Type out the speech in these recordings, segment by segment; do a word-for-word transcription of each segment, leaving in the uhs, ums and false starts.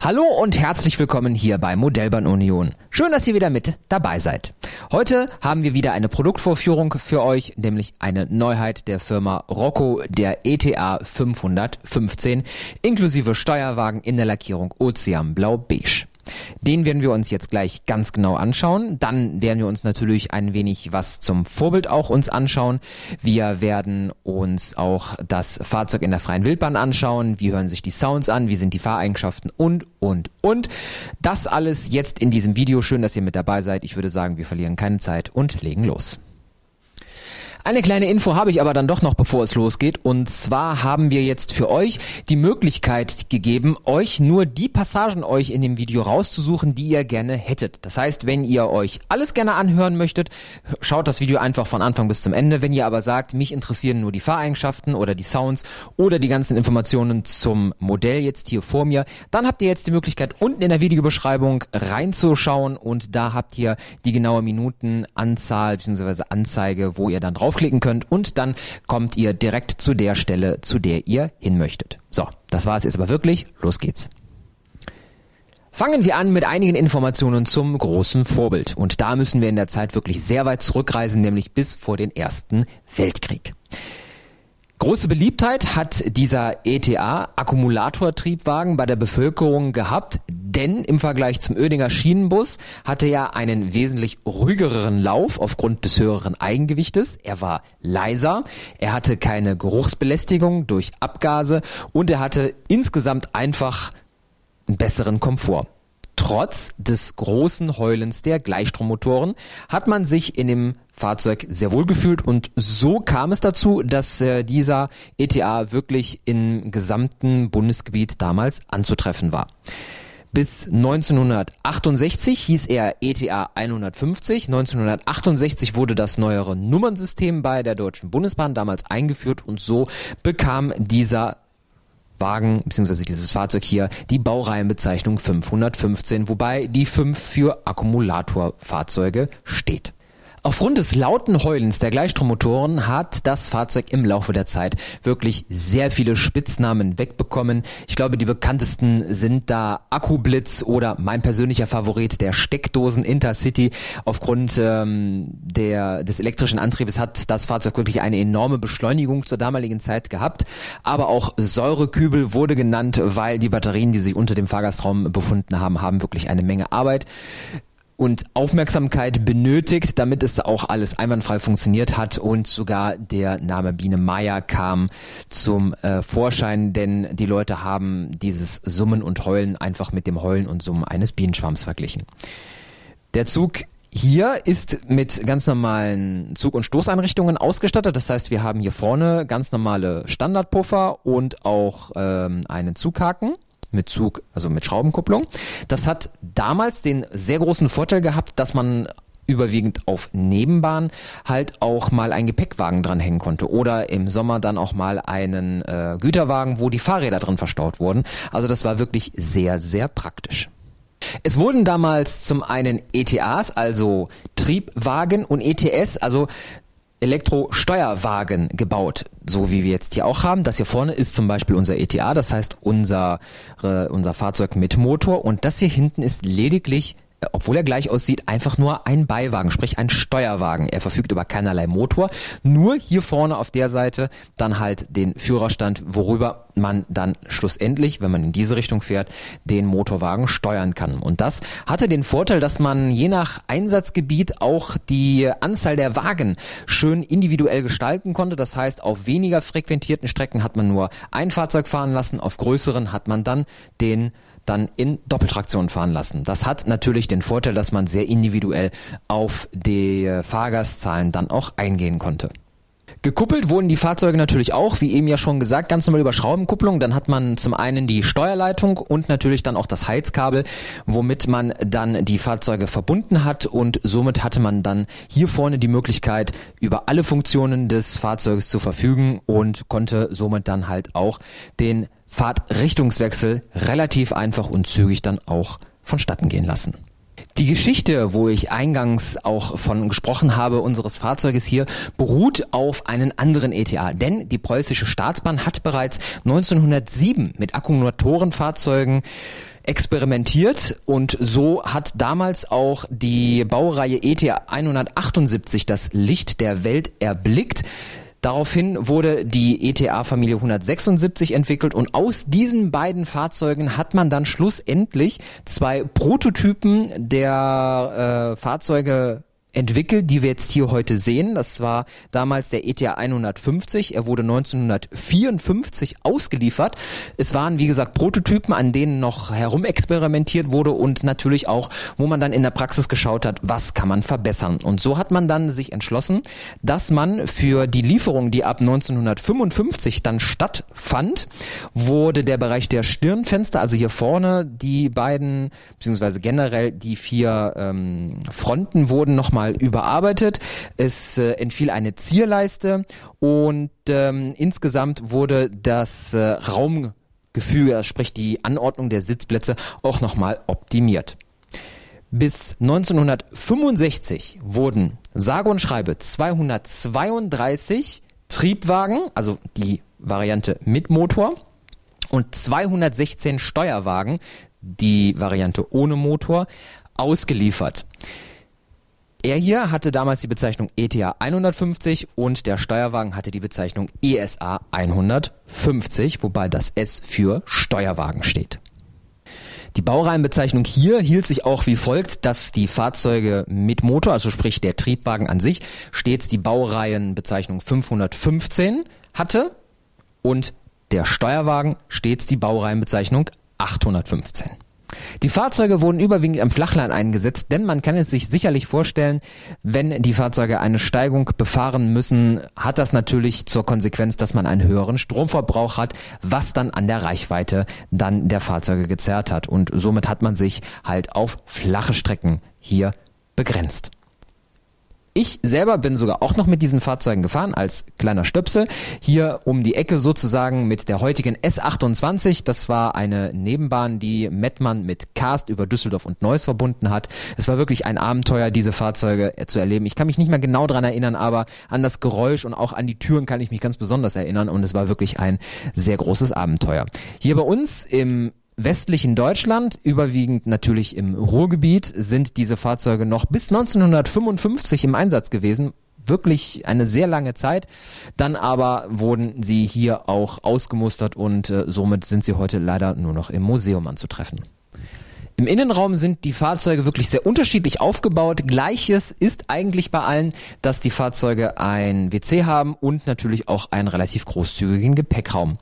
Hallo und herzlich willkommen hier bei Modellbahn Union. Schön, dass ihr wieder mit dabei seid. Heute haben wir wieder eine Produktvorführung für euch, nämlich eine Neuheit der Firma Rocco, der E T A fünfhundertfünfzehn, inklusive Steuerwagen in der Lackierung Ozeanblau-Beige. Den werden wir uns jetzt gleich ganz genau anschauen. Dann werden wir uns natürlich ein wenig was zum Vorbild auch uns anschauen. Wir werden uns auch das Fahrzeug in der freien Wildbahn anschauen. Wie hören sich die Sounds an? Wie sind die Fahreigenschaften? Und, und, und. Das alles jetzt in diesem Video. Schön, dass ihr mit dabei seid. Ich würde sagen, wir verlieren keine Zeit und legen los. Eine kleine Info habe ich aber dann doch noch, bevor es losgeht. Und zwar haben wir jetzt für euch die Möglichkeit gegeben, euch nur die Passagen euch in dem Video rauszusuchen, die ihr gerne hättet. Das heißt, wenn ihr euch alles gerne anhören möchtet, schaut das Video einfach von Anfang bis zum Ende. Wenn ihr aber sagt, mich interessieren nur die Fahreigenschaften oder die Sounds oder die ganzen Informationen zum Modell jetzt hier vor mir, dann habt ihr jetzt die Möglichkeit, unten in der Videobeschreibung reinzuschauen und da habt ihr die genaue Minutenanzahl bzw. Anzeige, wo ihr dann drauf klicken könnt und dann kommt ihr direkt zu der Stelle, zu der ihr hin möchtet. So, das war es jetzt aber wirklich. Los geht's. Fangen wir an mit einigen Informationen zum großen Vorbild. Und da müssen wir in der Zeit wirklich sehr weit zurückreisen, nämlich bis vor den Ersten Weltkrieg. Große Beliebtheit hat dieser E T A-Akkumulatortriebwagen bei der Bevölkerung gehabt, denn im Vergleich zum Oedinger Schienenbus hatte er einen wesentlich ruhigeren Lauf aufgrund des höheren Eigengewichtes. Er war leiser, er hatte keine Geruchsbelästigung durch Abgase und er hatte insgesamt einfach einen besseren Komfort. Trotz des großen Heulens der Gleichstrommotoren hat man sich in dem Fahrzeug sehr wohl gefühlt und so kam es dazu, dass äh, dieser E T A wirklich im gesamten Bundesgebiet damals anzutreffen war. Bis neunzehnhundertachtundsechzig hieß er E T A hundertfünfzig. neunzehnhundertachtundsechzig wurde das neuere Nummernsystem bei der Deutschen Bundesbahn damals eingeführt und so bekam dieser Wagen bzw. dieses Fahrzeug hier die Baureihenbezeichnung fünfhundertfünfzehn, wobei die fünf für Akkumulatorfahrzeuge steht. Aufgrund des lauten Heulens der Gleichstrommotoren hat das Fahrzeug im Laufe der Zeit wirklich sehr viele Spitznamen wegbekommen. Ich glaube, die bekanntesten sind da Akkublitz oder mein persönlicher Favorit, der Steckdosen-Intercity. Aufgrund ähm, der, des elektrischen Antriebes hat das Fahrzeug wirklich eine enorme Beschleunigung zur damaligen Zeit gehabt. Aber auch Säurekübel wurde genannt, weil die Batterien, die sich unter dem Fahrgastraum befunden haben, haben wirklich eine Menge Arbeit und Aufmerksamkeit benötigt, damit es auch alles einwandfrei funktioniert hat und sogar der Name Biene Meier kam zum äh, Vorschein, denn die Leute haben dieses Summen und Heulen einfach mit dem Heulen und Summen eines Bienenschwarms verglichen. Der Zug hier ist mit ganz normalen Zug- und Stoßeinrichtungen ausgestattet. Das heißt, wir haben hier vorne ganz normale Standardpuffer und auch ähm, einen Zughaken mit Zug, also mit Schraubenkupplung. Das hat damals den sehr großen Vorteil gehabt, dass man überwiegend auf Nebenbahn halt auch mal einen Gepäckwagen dranhängen konnte oder im Sommer dann auch mal einen äh, Güterwagen, wo die Fahrräder drin verstaut wurden. Also das war wirklich sehr, sehr praktisch. Es wurden damals zum einen E T As, also Triebwagen, und E T S, also Elektrosteuerwagen gebaut, so wie wir jetzt hier auch haben. Das hier vorne ist zum Beispiel unser E T A, das heißt unser, äh, unser Fahrzeug mit Motor, und das hier hinten ist lediglich, äh, obwohl er gleich aussieht, einfach nur ein Beiwagen, sprich ein Steuerwagen. Er verfügt über keinerlei Motor, nur hier vorne auf der Seite dann halt den Führerstand, worüber man dann schlussendlich, wenn man in diese Richtung fährt, den Motorwagen steuern kann. Und das hatte den Vorteil, dass man je nach Einsatzgebiet auch die Anzahl der Wagen schön individuell gestalten konnte. Das heißt, auf weniger frequentierten Strecken hat man nur ein Fahrzeug fahren lassen, auf größeren hat man dann den dann in Doppeltraktion fahren lassen. Das hat natürlich den Vorteil, dass man sehr individuell auf die Fahrgastzahlen dann auch eingehen konnte. Gekuppelt wurden die Fahrzeuge natürlich auch, wie eben ja schon gesagt, ganz normal über Schraubenkupplung. Dann hat man zum einen die Steuerleitung und natürlich dann auch das Heizkabel, womit man dann die Fahrzeuge verbunden hat, und somit hatte man dann hier vorne die Möglichkeit, über alle Funktionen des Fahrzeugs zu verfügen und konnte somit dann halt auch den Fahrtrichtungswechsel relativ einfach und zügig dann auch vonstatten gehen lassen. Die Geschichte, wo ich eingangs auch von gesprochen habe, unseres Fahrzeuges hier, beruht auf einen anderen E T A. Denn die Preußische Staatsbahn hat bereits neunzehnhundertsieben mit Akkumulatorenfahrzeugen experimentiert und so hat damals auch die Baureihe E T A hundertachtundsiebzig das Licht der Welt erblickt. Daraufhin wurde die E T A-Familie hundertsechsundsiebzig entwickelt und aus diesen beiden Fahrzeugen hat man dann schlussendlich zwei Prototypen der äh, Fahrzeuge entwickelt, die wir jetzt hier heute sehen. Das war damals der E T A hundertfünfzig. Er wurde neunzehnhundertvierundfünfzig ausgeliefert. Es waren, wie gesagt, Prototypen, an denen noch herumexperimentiert wurde und natürlich auch, wo man dann in der Praxis geschaut hat, was kann man verbessern. Und so hat man dann sich entschlossen, dass man für die Lieferung, die ab neunzehnhundertfünfundfünfzig dann stattfand, wurde der Bereich der Stirnfenster, also hier vorne die beiden, beziehungsweise generell die vier ähm, Fronten wurden nochmal überarbeitet. Es äh, entfiel eine Zierleiste und ähm, insgesamt wurde das äh, Raumgefüge, sprich die Anordnung der Sitzplätze, auch nochmal optimiert. Bis neunzehnhundertfünfundsechzig wurden sage und schreibe zweihundertzweiunddreißig Triebwagen, also die Variante mit Motor, und zweihundertsechzehn Steuerwagen, die Variante ohne Motor, ausgeliefert. Er hier hatte damals die Bezeichnung E T A hundertfünfzig und der Steuerwagen hatte die Bezeichnung E S A hundertfünfzig, wobei das S für Steuerwagen steht. Die Baureihenbezeichnung hier hielt sich auch wie folgt, dass die Fahrzeuge mit Motor, also sprich der Triebwagen an sich, stets die Baureihenbezeichnung fünfhundertfünfzehn hatte und der Steuerwagen stets die Baureihenbezeichnung achthundertfünfzehn. Die Fahrzeuge wurden überwiegend am Flachland eingesetzt, denn man kann es sich sicherlich vorstellen, wenn die Fahrzeuge eine Steigung befahren müssen, hat das natürlich zur Konsequenz, dass man einen höheren Stromverbrauch hat, was dann an der Reichweite dann der Fahrzeuge gezerrt hat. Und somit hat man sich halt auf flache Strecken hier begrenzt. Ich selber bin sogar auch noch mit diesen Fahrzeugen gefahren, als kleiner Stöpsel. Hier um die Ecke sozusagen mit der heutigen S achtundzwanzig. Das war eine Nebenbahn, die Mettmann mit Karst über Düsseldorf und Neuss verbunden hat. Es war wirklich ein Abenteuer, diese Fahrzeuge zu erleben. Ich kann mich nicht mehr genau dran erinnern, aber an das Geräusch und auch an die Türen kann ich mich ganz besonders erinnern. Und es war wirklich ein sehr großes Abenteuer. Hier bei uns im westlichen Deutschland, überwiegend natürlich im Ruhrgebiet, sind diese Fahrzeuge noch bis neunzehnhundertfünfundfünfzig im Einsatz gewesen. Wirklich eine sehr lange Zeit. Dann aber wurden sie hier auch ausgemustert und äh, somit sind sie heute leider nur noch im Museum anzutreffen. Im Innenraum sind die Fahrzeuge wirklich sehr unterschiedlich aufgebaut. Gleiches ist eigentlich bei allen, dass die Fahrzeuge ein W C haben und natürlich auch einen relativ großzügigen Gepäckraum.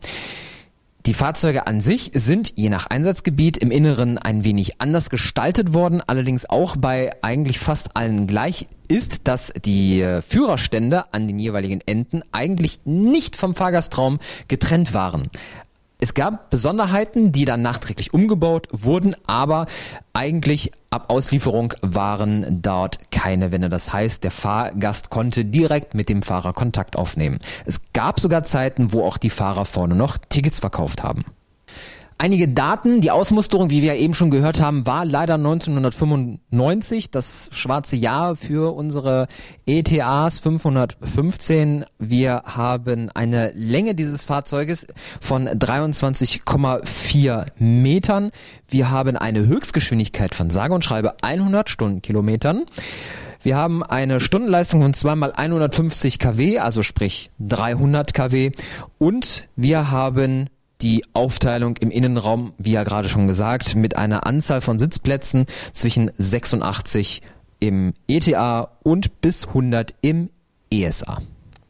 Die Fahrzeuge an sich sind je nach Einsatzgebiet im Inneren ein wenig anders gestaltet worden, allerdings auch bei eigentlich fast allen gleich ist, dass die Führerstände an den jeweiligen Enden eigentlich nicht vom Fahrgastraum getrennt waren. Es gab Besonderheiten, die dann nachträglich umgebaut wurden, aber eigentlich ab Auslieferung waren dort keine Wände. Das heißt, der Fahrgast konnte direkt mit dem Fahrer Kontakt aufnehmen. Es gab sogar Zeiten, wo auch die Fahrer vorne noch Tickets verkauft haben. Einige Daten, die Ausmusterung, wie wir ja eben schon gehört haben, war leider neunzehnhundertfünfundneunzig, das schwarze Jahr für unsere E T As fünfhundertfünfzehn. Wir haben eine Länge dieses Fahrzeuges von dreiundzwanzig Komma vier Metern. Wir haben eine Höchstgeschwindigkeit von sage und schreibe hundert Stundenkilometern. Wir haben eine Stundenleistung von zwei mal hundertfünfzig Kilowatt, also sprich dreihundert Kilowatt. Und wir haben die Aufteilung im Innenraum, wie ja gerade schon gesagt, mit einer Anzahl von Sitzplätzen zwischen sechsundachtzig im E T A und bis hundert im E S A.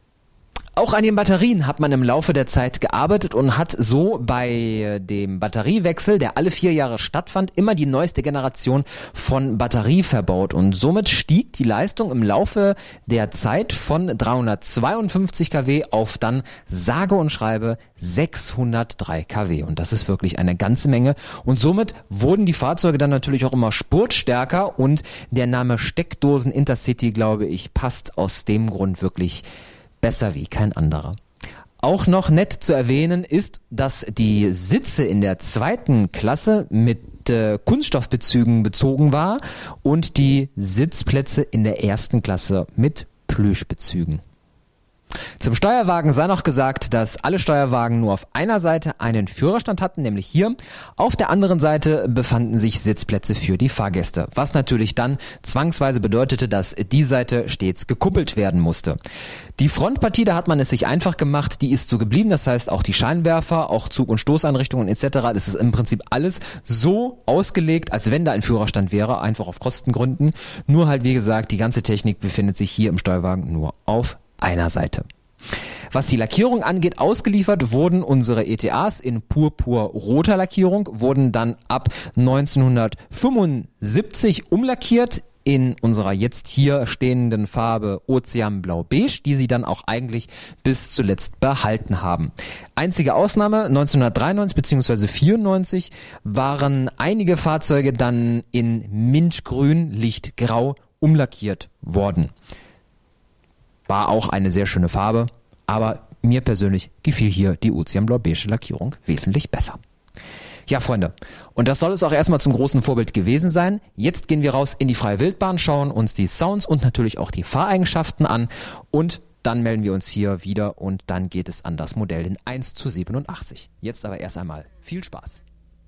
Auch an den Batterien hat man im Laufe der Zeit gearbeitet und hat so bei dem Batteriewechsel, der alle vier Jahre stattfand, immer die neueste Generation von Batterie verbaut. Und somit stieg die Leistung im Laufe der Zeit von dreihundertzweiundfünfzig Kilowatt auf dann sage und schreibe sechshundertdrei Kilowatt. Und das ist wirklich eine ganze Menge. Und somit wurden die Fahrzeuge dann natürlich auch immer spurtstärker und der Name Steckdosen Intercity, glaube ich, passt aus dem Grund wirklich besser wie kein anderer. Auch noch nett zu erwähnen ist, dass die Sitze in der zweiten Klasse mit äh, Kunststoffbezügen bezogen war und die Sitzplätze in der ersten Klasse mit Plüschbezügen. Zum Steuerwagen sei noch gesagt, dass alle Steuerwagen nur auf einer Seite einen Führerstand hatten, nämlich hier. Auf der anderen Seite befanden sich Sitzplätze für die Fahrgäste, was natürlich dann zwangsweise bedeutete, dass die Seite stets gekuppelt werden musste. Die Frontpartie, da hat man es sich einfach gemacht, die ist so geblieben, das heißt auch die Scheinwerfer, auch Zug- und Stoßeinrichtungen et cetera. Das ist im Prinzip alles so ausgelegt, als wenn da ein Führerstand wäre, einfach auf Kostengründen. Nur halt, wie gesagt, die ganze Technik befindet sich hier im Steuerwagen nur auf einer Seite. Was die Lackierung angeht, ausgeliefert wurden unsere E T As in purpur-roter Lackierung, wurden dann ab neunzehnhundertfünfundsiebzig umlackiert in unserer jetzt hier stehenden Farbe Ozeanblau-Beige, die sie dann auch eigentlich bis zuletzt behalten haben. Einzige Ausnahme, neunzehnhundertdreiundneunzig bzw. vierundneunzig waren einige Fahrzeuge dann in Mintgrün, Lichtgrau umlackiert worden. War auch eine sehr schöne Farbe, aber mir persönlich gefiel hier die Ozeanblau-Beige Lackierung wesentlich besser. Ja, Freunde, und das soll es auch erstmal zum großen Vorbild gewesen sein. Jetzt gehen wir raus in die freie Wildbahn, schauen uns die Sounds und natürlich auch die Fahreigenschaften an und dann melden wir uns hier wieder und dann geht es an das Modell in eins zu siebenundachtzig. Jetzt aber erst einmal viel Spaß.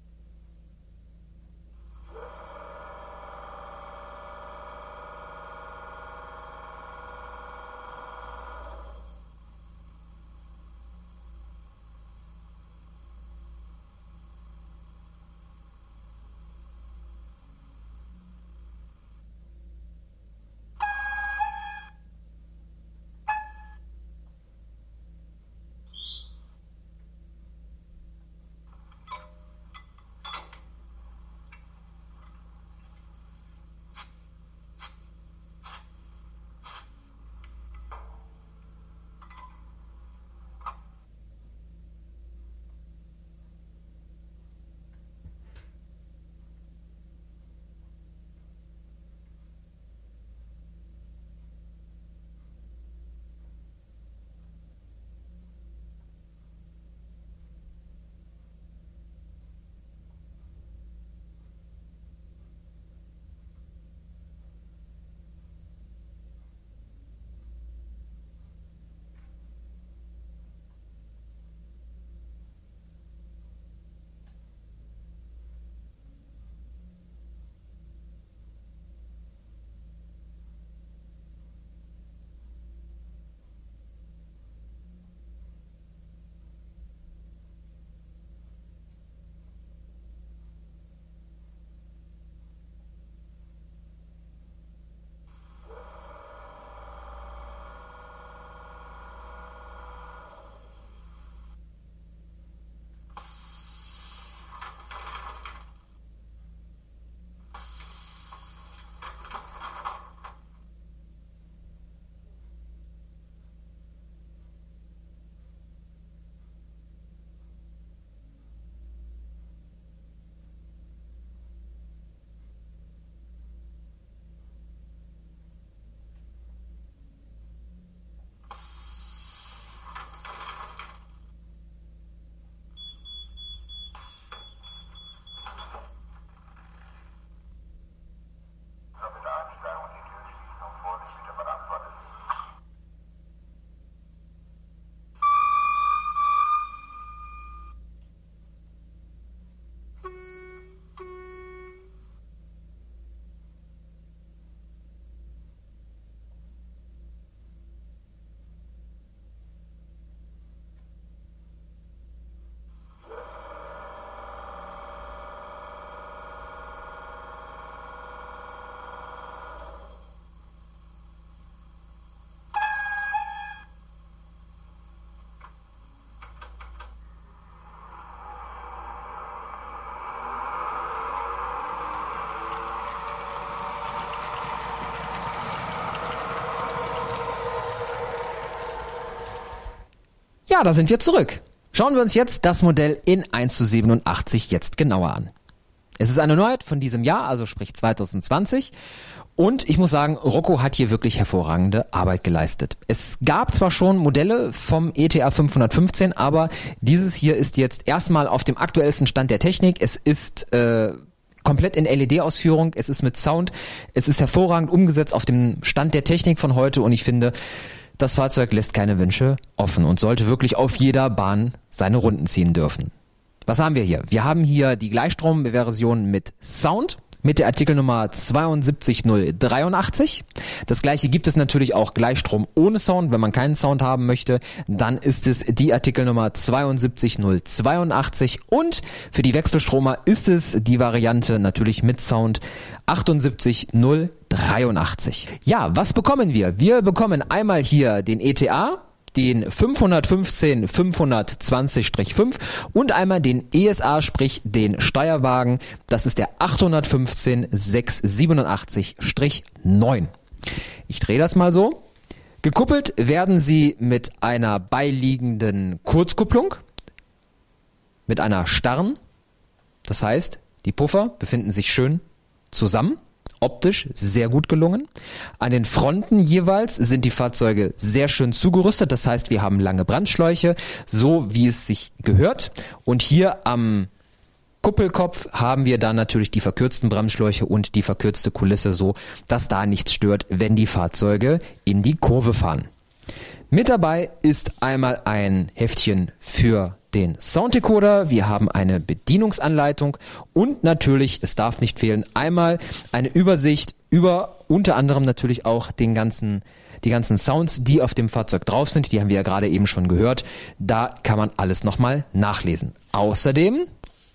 Ja, da sind wir zurück. Schauen wir uns jetzt das Modell in eins zu siebenundachtzig jetzt genauer an. Es ist eine Neuheit von diesem Jahr, also sprich zwanzig zwanzig. Und ich muss sagen, Rocco hat hier wirklich hervorragende Arbeit geleistet. Es gab zwar schon Modelle vom E T A fünfhundertfünfzehn, aber dieses hier ist jetzt erstmal auf dem aktuellsten Stand der Technik. Es ist äh, komplett in L E D-Ausführung, es ist mit Sound, es ist hervorragend umgesetzt auf dem Stand der Technik von heute und ich finde, das Fahrzeug lässt keine Wünsche offen und sollte wirklich auf jeder Bahn seine Runden ziehen dürfen. Was haben wir hier? Wir haben hier die Gleichstromversion mit Sound, mit der Artikelnummer sieben zwei null drei acht. Das gleiche gibt es natürlich auch Gleichstrom ohne Sound. Wenn man keinen Sound haben möchte, dann ist es die Artikelnummer sieben zwei null zwei. Und für die Wechselstromer ist es die Variante natürlich mit Sound acht sieben null drei acht. Ja, was bekommen wir? Wir bekommen einmal hier den E T A, den fünfhundertfünfzehn fünfhundertzwanzig fünf und einmal den E S A, sprich den Steuerwagen. Das ist der achthundertfünfzehn sechshundertsiebenundachtzig neun. Ich drehe das mal so. Gekuppelt werden sie mit einer beiliegenden Kurzkupplung, mit einer starren. Das heißt, die Puffer befinden sich schön zusammen. Optisch sehr gut gelungen. An den Fronten jeweils sind die Fahrzeuge sehr schön zugerüstet. Das heißt, wir haben lange Brandschläuche, so wie es sich gehört. Und hier am Kuppelkopf haben wir dann natürlich die verkürzten Bremsschläuche und die verkürzte Kulisse, so dass da nichts stört, wenn die Fahrzeuge in die Kurve fahren. Mit dabei ist einmal ein Heftchen für den Sounddecoder, wir haben eine Bedienungsanleitung und natürlich, es darf nicht fehlen, einmal eine Übersicht über unter anderem natürlich auch den ganzen, die ganzen Sounds, die auf dem Fahrzeug drauf sind. Die haben wir ja gerade eben schon gehört. Da kann man alles nochmal nachlesen. Außerdem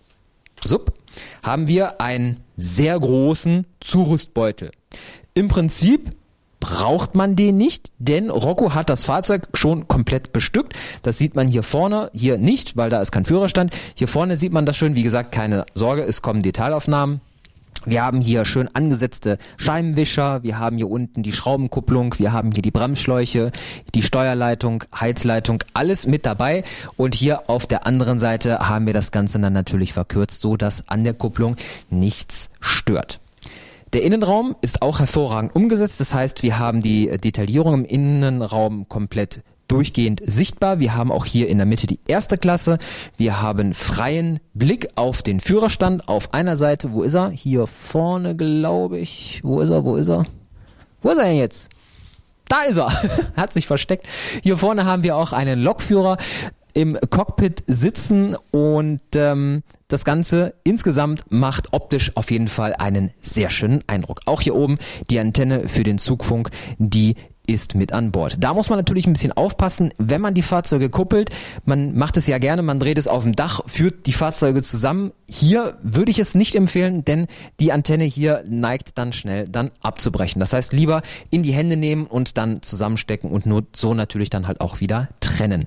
sup, haben wir einen sehr großen Zurüstbeutel. Im Prinzip braucht man den nicht, denn Rocco hat das Fahrzeug schon komplett bestückt. Das sieht man hier vorne, hier nicht, weil da ist kein Führerstand. Hier vorne sieht man das schön, wie gesagt, keine Sorge, es kommen Detailaufnahmen. Wir haben hier schön angesetzte Scheibenwischer, wir haben hier unten die Schraubenkupplung, wir haben hier die Bremsschläuche, die Steuerleitung, Heizleitung, alles mit dabei. Und hier auf der anderen Seite haben wir das Ganze dann natürlich verkürzt, so dass an der Kupplung nichts stört. Der Innenraum ist auch hervorragend umgesetzt, das heißt, wir haben die Detaillierung im Innenraum komplett durchgehend sichtbar. Wir haben auch hier in der Mitte die erste Klasse. Wir haben freien Blick auf den Führerstand auf einer Seite. Wo ist er? Hier vorne, glaube ich. Wo ist er? Wo ist er? Wo ist er denn jetzt? Da ist er. Hat sich versteckt. Hier vorne haben wir auch einen Lokführer im Cockpit sitzen und ähm, das Ganze insgesamt macht optisch auf jeden Fall einen sehr schönen Eindruck. Auch hier oben die Antenne für den Zugfunk, die ist mit an Bord. Da muss man natürlich ein bisschen aufpassen, wenn man die Fahrzeuge kuppelt. Man macht es ja gerne, man dreht es auf dem Dach, führt die Fahrzeuge zusammen. Hier würde ich es nicht empfehlen, denn die Antenne hier neigt dann schnell dann abzubrechen. Das heißt, lieber in die Hände nehmen und dann zusammenstecken und nur so natürlich dann halt auch wieder trennen.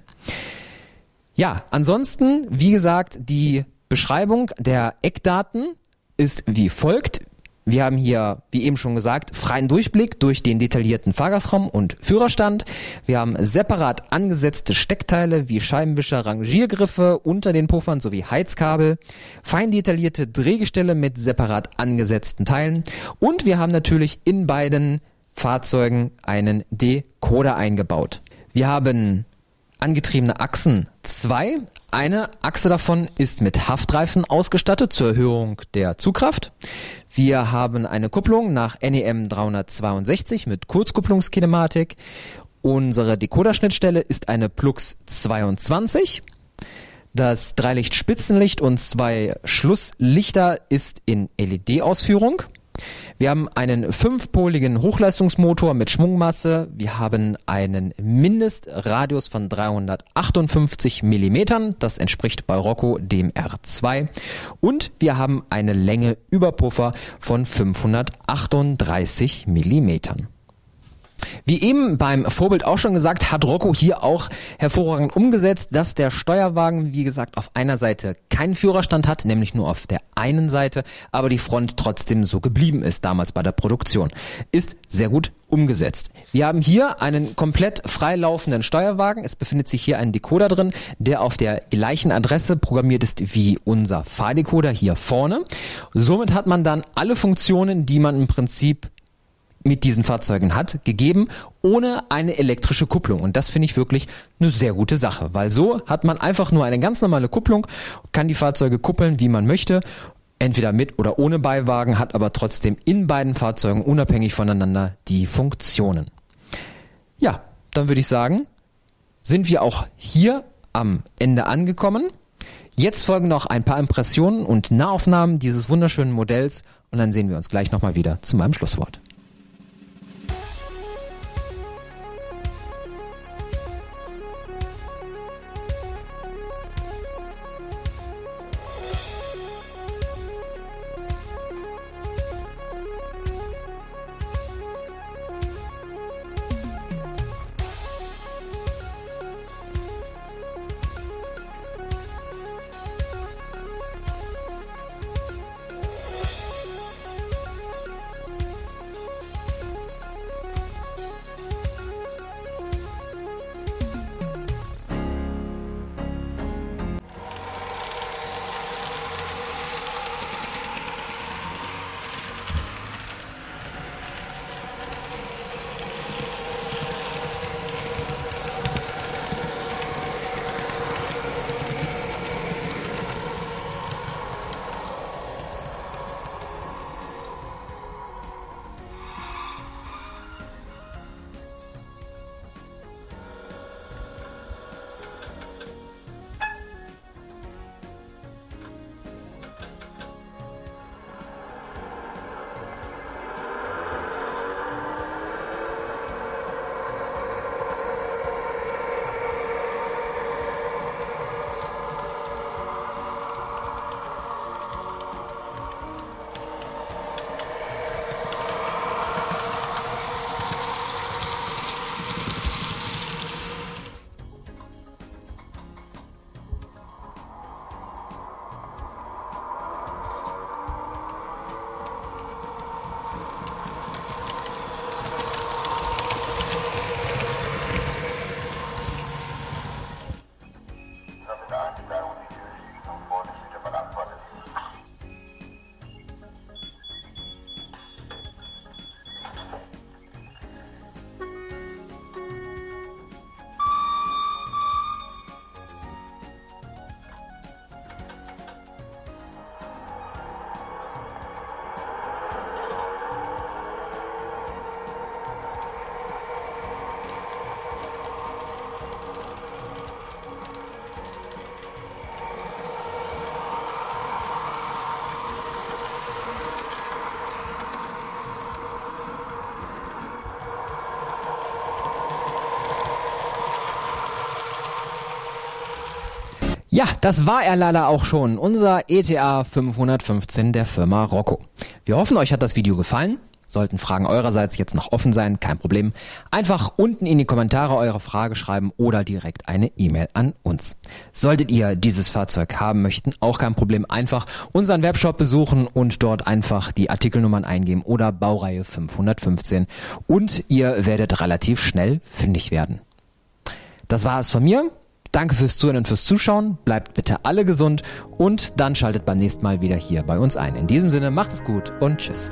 Ja, ansonsten, wie gesagt, die Beschreibung der Eckdaten ist wie folgt. Wir haben hier, wie eben schon gesagt, freien Durchblick durch den detaillierten Fahrgastraum und Führerstand. Wir haben separat angesetzte Steckteile wie Scheibenwischer, Rangiergriffe unter den Puffern sowie Heizkabel, fein detaillierte Drehgestelle mit separat angesetzten Teilen und wir haben natürlich in beiden Fahrzeugen einen Decoder eingebaut. Wir haben angetriebene Achsen zwei. Eine Achse davon ist mit Haftreifen ausgestattet zur Erhöhung der Zugkraft. Wir haben eine Kupplung nach N E M dreihundertzweiundsechzig mit Kurzkupplungskinematik. Unsere Decoder-Schnittstelle ist eine Plux zweiundzwanzig. Das Dreilicht-Spitzenlicht und zwei Schlusslichter ist in L E D-Ausführung. Wir haben einen fünfpoligen Hochleistungsmotor mit Schwungmasse. Wir haben einen Mindestradius von dreihundertachtundfünfzig Millimetern. Das entspricht bei Rocco dem R zwei. Und wir haben eine Länge über Puffer von fünfhundertachtunddreißig Millimetern. Wie eben beim Vorbild auch schon gesagt, hat Rocco hier auch hervorragend umgesetzt, dass der Steuerwagen, wie gesagt, auf einer Seite keinen Führerstand hat, nämlich nur auf der einen Seite, aber die Front trotzdem so geblieben ist, damals bei der Produktion. Ist sehr gut umgesetzt. Wir haben hier einen komplett freilaufenden Steuerwagen. Es befindet sich hier ein Decoder drin, der auf der gleichen Adresse programmiert ist wie unser Fahrdecoder hier vorne. Somit hat man dann alle Funktionen, die man im Prinzip mit diesen Fahrzeugen hat, gegeben, ohne eine elektrische Kupplung. Und das finde ich wirklich eine sehr gute Sache, weil so hat man einfach nur eine ganz normale Kupplung, kann die Fahrzeuge kuppeln, wie man möchte, entweder mit oder ohne Beiwagen, hat aber trotzdem in beiden Fahrzeugen unabhängig voneinander die Funktionen. Ja, dann würde ich sagen, sind wir auch hier am Ende angekommen. Jetzt folgen noch ein paar Impressionen und Nahaufnahmen dieses wunderschönen Modells und dann sehen wir uns gleich nochmal wieder zu meinem Schlusswort. Ja, das war er leider auch schon, unser E T A fünfhundertfünfzehn der Firma Rocco. Wir hoffen, euch hat das Video gefallen. Sollten Fragen eurerseits jetzt noch offen sein, kein Problem. Einfach unten in die Kommentare eure Frage schreiben oder direkt eine E-Mail an uns. Solltet ihr dieses Fahrzeug haben möchten, auch kein Problem. Einfach unseren Webshop besuchen und dort einfach die Artikelnummern eingeben oder Baureihe fünfhundertfünfzehn und ihr werdet relativ schnell fündig werden. Das war es von mir. Danke fürs Zuhören und fürs Zuschauen. Bleibt bitte alle gesund und dann schaltet beim nächsten Mal wieder hier bei uns ein. In diesem Sinne, macht es gut und tschüss.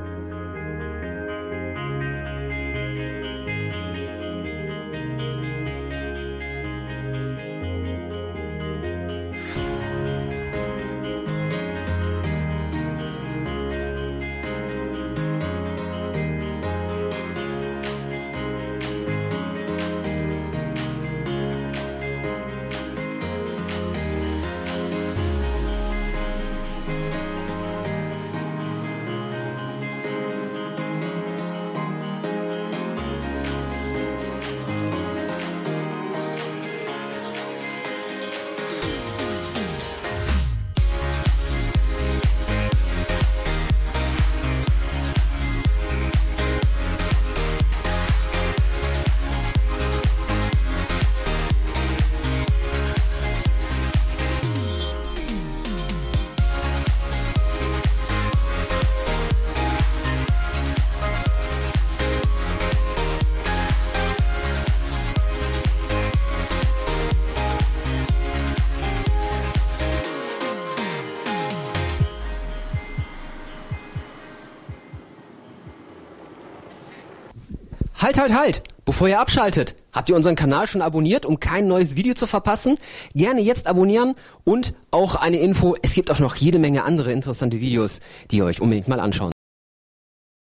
Halt, halt, halt! Bevor ihr abschaltet, habt ihr unseren Kanal schon abonniert, um kein neues Video zu verpassen? Gerne jetzt abonnieren und auch eine Info, es gibt auch noch jede Menge andere interessante Videos, die ihr euch unbedingt mal anschauen